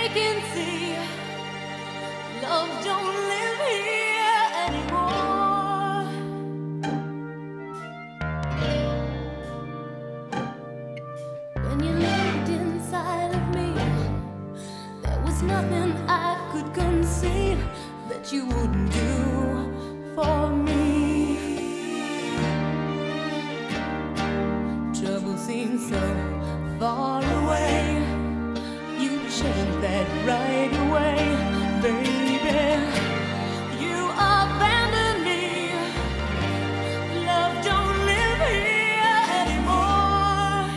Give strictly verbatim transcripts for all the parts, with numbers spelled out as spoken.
vacancy. Love don't live here anymore. When you lived inside of me, there was nothing I could conceive that you wouldn't do for me. Trouble seems so far away. You changed that right away, baby. You abandoned me. Love don't live here anymore.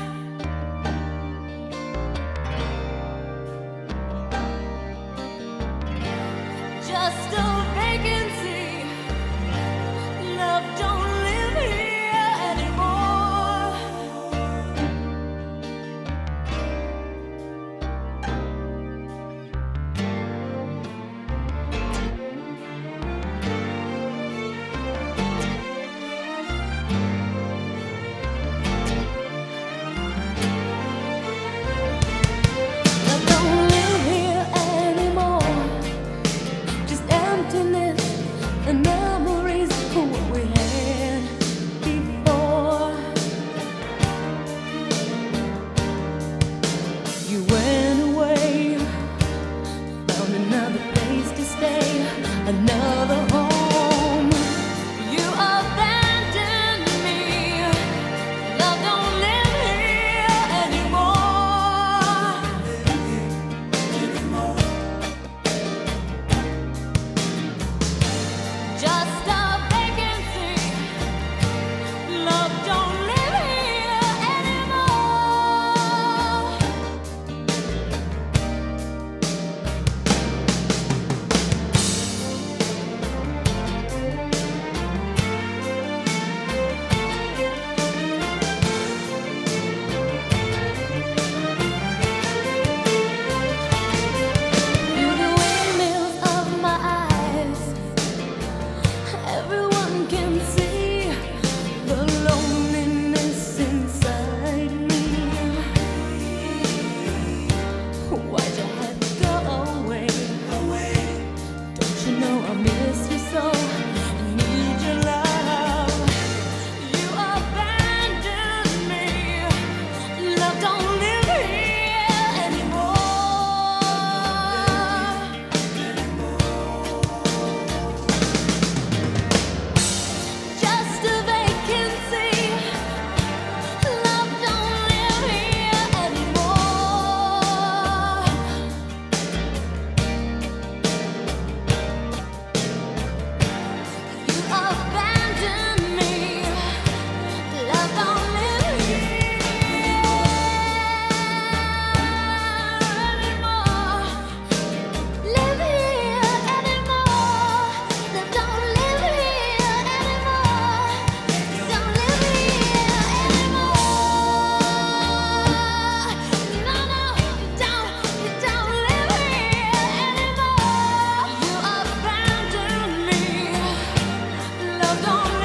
Just a vacancy. Love don't live here anymore. Love don't live here anymore. Just emptiness and memories of what we had before. You went away, found another place to stay, another home. You abandoned me. Love don't live here anymore. Just a vacancy. Love don't live here anymore. Through the windmills of my eyes, everyone can see the loneliness inside me. Why'd you have to go away? Don't you know I miss you so? I need your love. You abandoned me. Love don't live here anymore. Just a vacancy. Love don't live here anymore. You abandoned me. Love don't live here anymore. Live here anymore. Love don't live here anymore. Don't live here anymore. No, no, you don't, you don't live here anymore. You abandoned me. Love don't